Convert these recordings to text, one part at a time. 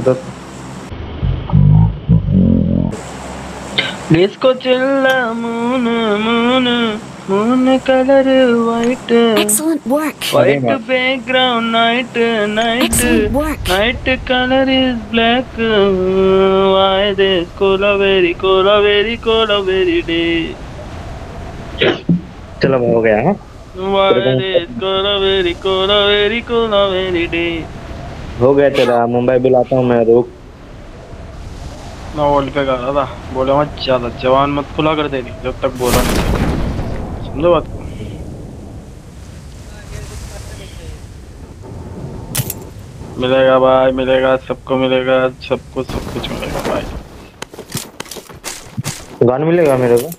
उधर डिस्को चिल्ला moon moon moon colour white Excellent work. White background night night Excellent work. Night colour is black why this kolaveri kolaveri kolaveri डे चलो हो गया। हाँ व्हाई दिस कोलावेरी कोलावेरी कोलावेरी डे। हो गया तेरा। मुंबई बुलाता हूँ मैं, रुक। मैं वोल्ट पे गा रहा था, बोला मत ज्यादा जवान मत खुला कर देनी जब तक बोला नहीं, समझो बात को। मिलेगा भाई मिलेगा, सबको मिलेगा, सबको सब कुछ मिलेगा भाई। गान मिलेगा मेरे को।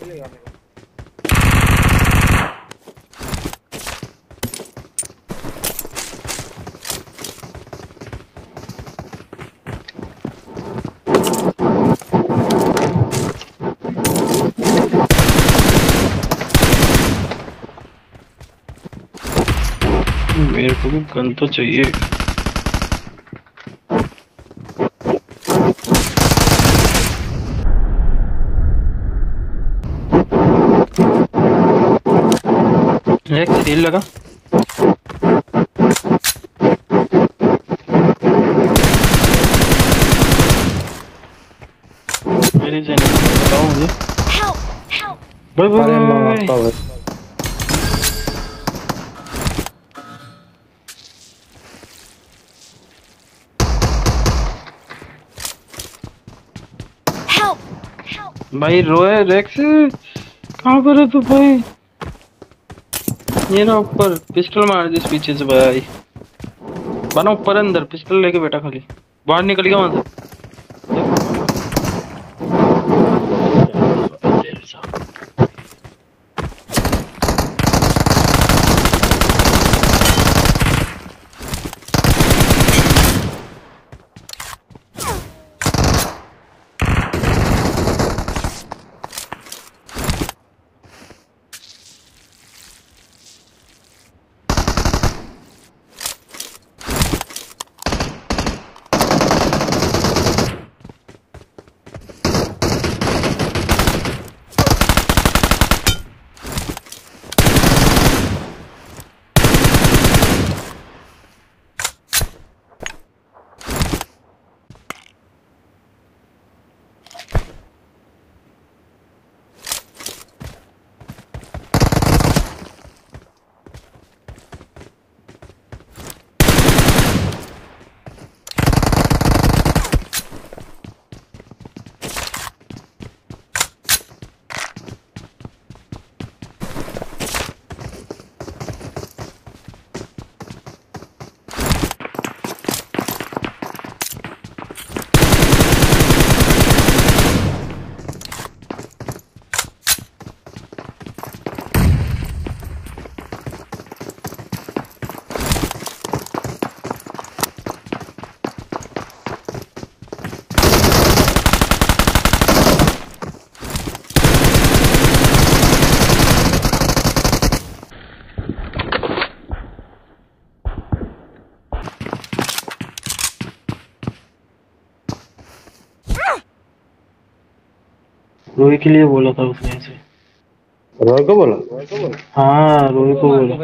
मेरे को भी गन तो चाहिए। एक सील लगा। मेरी से बताओ मुझे। भाई भाई भाई भाई रोए रेक्स कहाँ पर है तू भाई? ये ना ऊपर पिस्टल मार दे पीछे से भाई। बना ऊपर अंदर पिस्टल लेके बैठा खाली, बाहर निकल गया वहां से। रोही के लिए बोला था उसने ऐसे। रोही को बोला? हाँ रोही को बोला।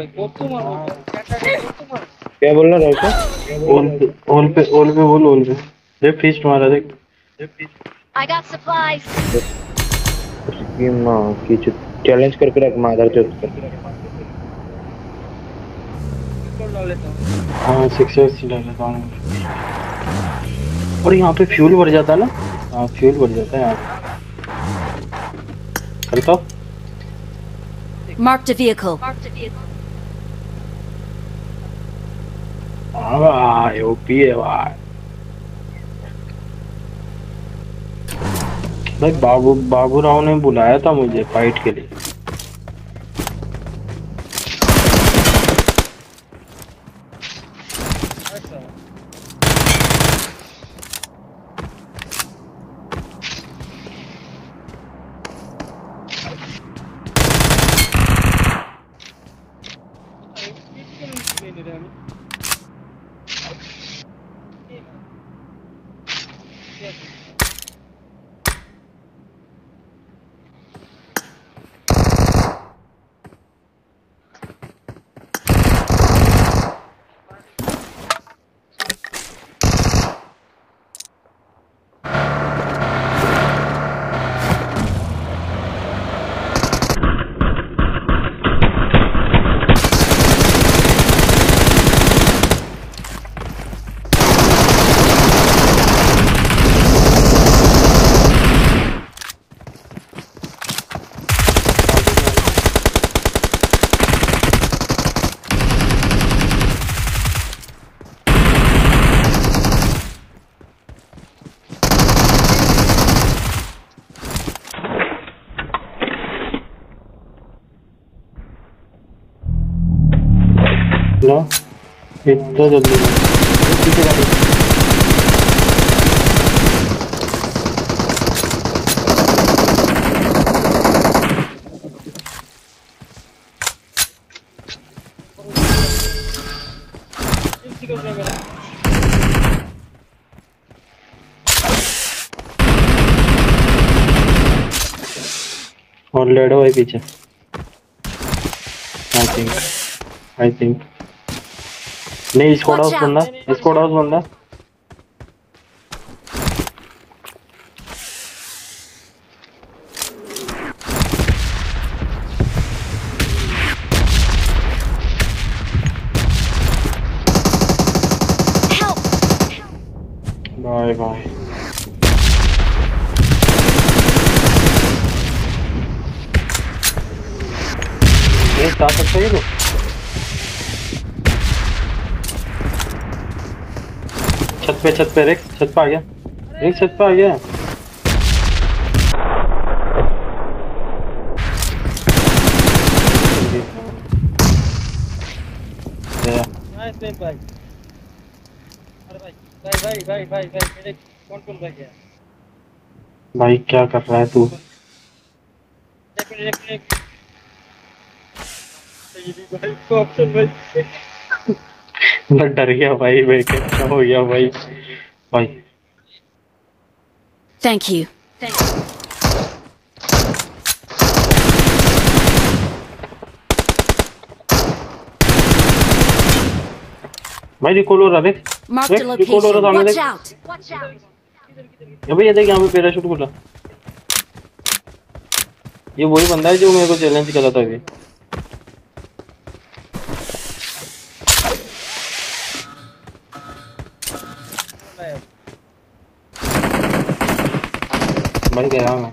क्या बोलना रोही को? ओल पे बोल, ओल पे देख फीस्ट मारा देख। I got supplies. उसकी माँ की चैलेंज करके रख मादर चौथ। हाँ 6x डाल लेता हूँ। और यहाँ पे फ्यूल भर जाता है ना? हाँ फ्यूल भर जाता है यहाँ पे। करता हूँ। Marked a vehicle. हाँ भाई ओपी है भाई। भाई बाबू राव ने बुलाया था मुझे फाइट के लिए। लो इतना जल्दी पीछे गाड़ी और लेडो है पीछे। आई थिंक नहीं, स्क्वाड हाउस बंदा, स्क्वाड हाउस बंदा। Bye bye. ये स्टार्ट सकते हैं तो छत पे रेक्स, छत पे आ गया, रेक्स छत पे आ गया। भाई अरे भाई मेरे कौन भाई गया। भाई क्या कर रहा है तू? एक भाई को ऑप्शन भाई मैं डर गया भाई, मैं क्या हो गया भाई? भाई Thank you. भाई रिकॉल हो रहा है, Marked a रिकॉल हो रहा location. है सामने Watch देख। out! ये भाई ये देख, यहाँ पे पैराशूट खुला। ये वही बंदा है जो मेरे को चैलेंज कर रहा था अभी। भाई गया मैं।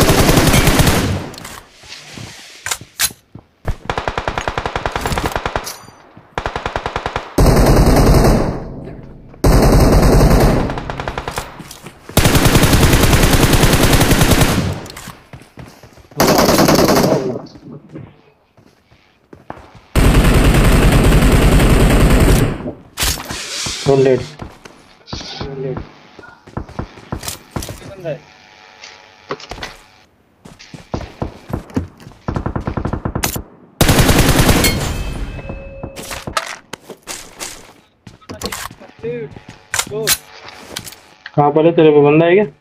Solid. कहाँ पर है तेरे पे बंदा है क्या?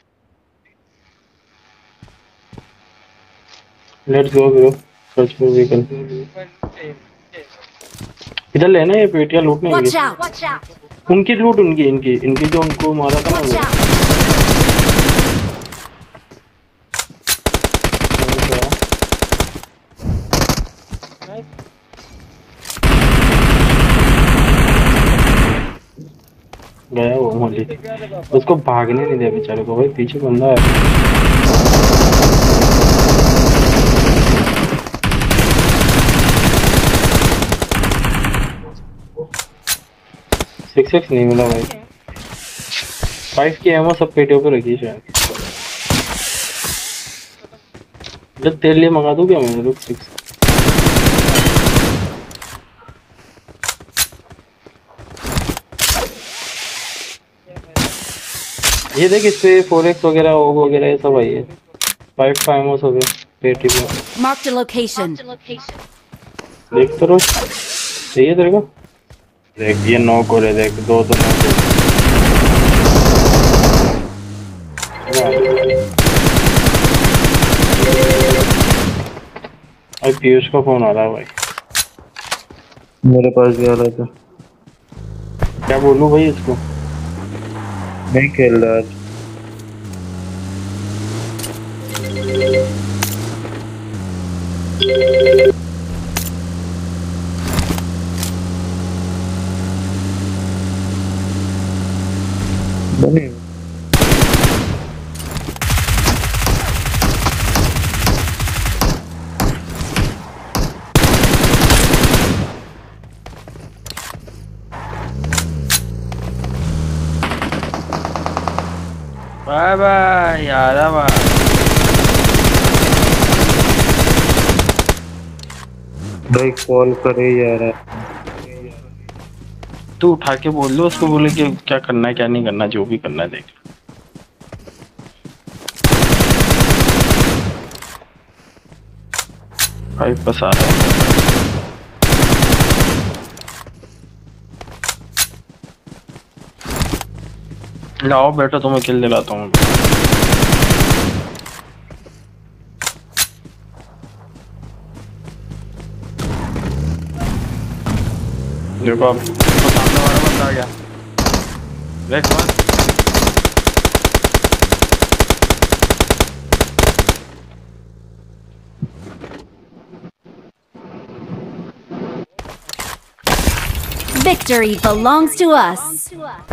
Let's go bro, search for vehicle. इधर लेना, ये पेटियां लूट नहीं Watch होगी। out! उनकी लूट, उनकी इनकी जो उनको मारा था Watch ना out! गया वो मोली, उसको भागने नहीं दिया बेचारे को। भाई पीछे बंदा है। 6x नहीं मिला भाई। 5 की एमओ सब पेटियों पे रखी शायद। जब तेरे लिए मंगा दूं क्या मैं? रुक 6 ये देख, इस पे 4x वगैरह ओग वगैरह ये सब आई है। 5 का एमओ सब है पेटी में। Marked a location. देख तो रोज चाहिए तेरे को। देख ये 9 को ले, देख 2 तो 9 को। भाई पीयूष का फोन आ रहा है भाई। मेरे पास भी आ रहा था। क्या बोलूं भाई इसको? नहीं खेल रहा आज। बने बाय बाय यार बाय। भाई कॉल करे यार। तू उठा के बोल लो उसको, बोले कि क्या करना है क्या नहीं करना, जो भी करना है देख। भाई बस आ रहा है। लाओ बेटा तुम्हें किल दिलाता हूँ। देखो अब तो सामने वाला बंदा आ गया। देख बस। Victory belongs to us.